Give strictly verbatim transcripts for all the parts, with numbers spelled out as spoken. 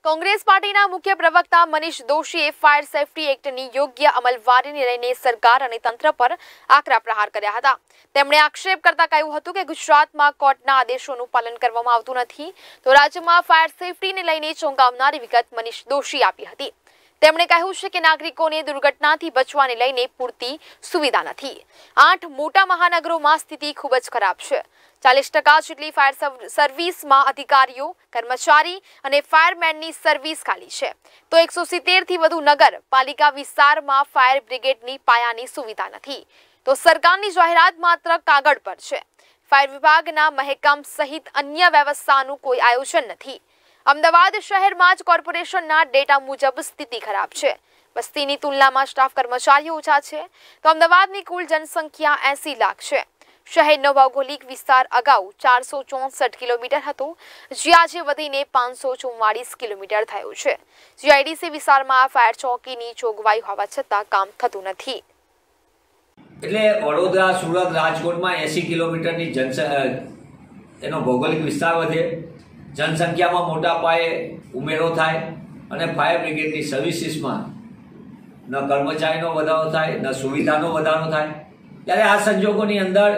કોંગ્રેસ પાર્ટીના મુખ્ય પ્રવક્તા મનીષ દોશીએ ફાયર સેફટી એક્ટની યોગ્ય અમલવારીને લઈને સરકાર અને તંત્ર પર આકરા પ્રહાર કર્યા હતા। તેમણે આક્ષેપ કરતા કહ્યું હતું કે ગુજરાતમાં કોર્ટના આદેશોનું પાલન કરવામાં આવતું નથી, તો રાજ્યમાં ફાયર સેફટીને લઈને ચોંકાવનારી વિગત મનીષ દોશી આપી હતી। તેમણે કહ્યું છે કે નાગરિકોને દુર્ઘટનાથી બચવાને લઈને પૂરતી સુવિધા નથી। આઠ મોટા મહાનગરોમાં સ્થિતિ ખૂબ જ ખરાબ છે। ચાલીસ ટકા જેટલી ફાયર સર્વિસમાં અધિકારીઓ, કર્મચારી અને ફાયરમેનની સર્વિસ ખાલી છે, તો એકસો સિત્તેર થી વધુ નગર પાલિકા વિસ્તારમાં ફાયર બ્રિગેડની પાયાની સુવિધા નથી, તો સરકારની જાહેરાત માત્ર કાગળ પર છે। ફાયર વિભાગના મહેકમ સહિત અન્ય વ્યવસ્થાનું કોઈ આયોજન નથી। અમદાવાદ શહેરમાં જ કોર્પોરેશનના ડેટા મુજબ સ્થિતિ ખરાબ છે। વસ્તીની તુલનામાં સ્ટાફ કર્મચારીઓ ઓછા છે, તો અમદાવાદની કુલ જનસંખ્યા એસી લાખ છે। શહેરનો ભૌગોલિક વિસ્તાર અગાઉ ચારસો ચોસઠ કિલોમીટર હતો, જે આજે વધીને પાંચસો ચુમ્માળીસ કિલોમીટર થયો છે। જીઆઈડીસી વિસ્તારમાં ફાયર ચોકીની જોગવાઈ હોવા છતાં કામ થતું નથી। એટલે વડોદરા, સુરત, રાજકોટમાં એસી કિલોમીટરની જન એનો ભૌગોલિક વિસ્તાર વધે, જનસંખ્યામાં મોટા પાયે ઉમેરો થાય અને ફાયર બ્રિગેડની સર્વિસીસમાં ન કર્મચારીનો વધારો થાય, ન સુવિધાનો વધારો થાય, ત્યારે આ સંજોગોની અંદર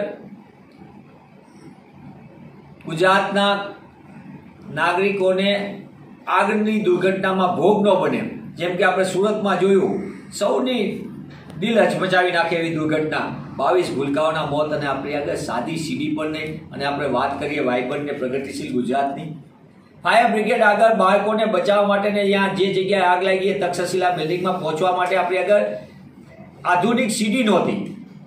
ગુજરાતના નાગરિકોને આગની દુર્ઘટનામાં ભોગ ન બને, જેમ કે આપણે સુરતમાં જોયું, સૌની દિલ હચમચાવી નાખે એવી દુર્ઘટના, બાવીસ ભૂલકાઓના મોત, અને આપણી આગળ સાદી સીડી પર નહીં, અને આપણે વાત કરીએ વાઇબ્રન્ટ ને પ્રગતિશીલ ગુજરાતની, ફાયર બ્રિગેડ આગળ બાળકોને બચાવવા માટે ને ત્યાં જે જગ્યાએ આગ લાગી તક્ષશિલા બિલ્ડિંગમાં પહોંચવા માટે આપણી આગળ આધુનિક સીડી નહોતી।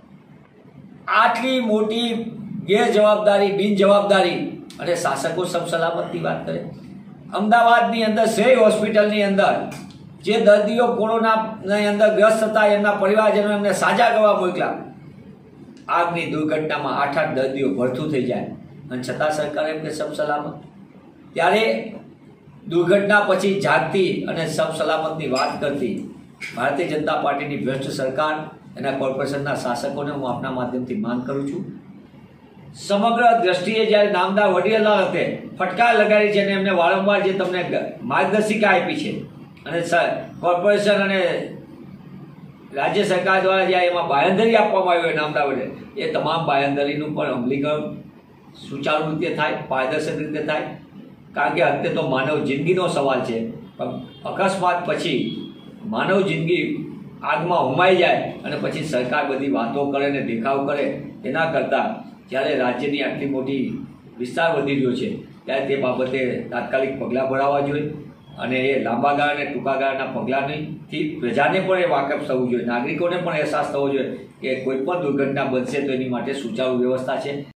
આટલી મોટી ગેરજવાબદારી, બિનજવાબદારી, અને શાસકો સબ સલામતની વાત કરે। અમદાવાદની અંદર શ્રેય હોસ્પિટલની અંદર જે દર્દીઓ કોરોનાની અંદર ગ્રસ્ત હતા, એમના પરિવારજનો એમને સાજા કરવા મોકલ્યા, આગની દુર્ઘટનામાં આઠ આઠ દર્દીઓ ભરતું થઈ જાય, અને છતાં સરકાર એમને સબ સલામત। ત્યારે દુર્ઘટના પછી જાગતી અને સબ સલામતની વાત કરતી ભારતીય જનતા પાર્ટીની ભ્રષ્ટ સરકાર, એના કોર્પોરેશનના શાસકોને હું આપના માધ્યમથી માંગ કરું છું, સમગ્ર દ્રષ્ટિએ જ્યારે નામદાર વડીલના હતે ફટકાર લગાડી છે અને એમને વારંવાર જે તમને માર્ગદર્શિકા આપી છે, અને કોર્પોરેશન અને રાજ્ય સરકાર દ્વારા જ્યાં એમાં બાંયધરી આપવામાં આવી હોય નામદાર વડીલ, એ તમામ બાંયધરીનું પણ અમલીકરણ સુચારુ રીતે થાય, પારદર્શક રીતે થાય, કારણ કે અત્યારે તો માનવ જિંદગીનો સવાલ છે। પણ અકસ્માત પછી માનવ જિંદગી આગમાં હોમાઈ જાય અને પછી સરકાર બધી વાતો કરે ને દેખાવ કરે, એના કરતાં જ્યારે રાજ્યની આટલી મોટી વિસ્તાર વધી રહ્યો છે, ત્યારે તે બાબતે તાત્કાલિક પગલાં ભરાવવા જોઈએ, અને એ લાંબા ગાળા અને ટૂંકા ગાળાના પગલાંથી પ્રજાને પણ એ વાકેફ થવું જોઈએ, નાગરિકોને પણ અહેસાસ થવો જોઈએ કે કોઈ પણ દુર્ઘટના બનશે તો એની માટે સુચારુ વ્યવસ્થા છે।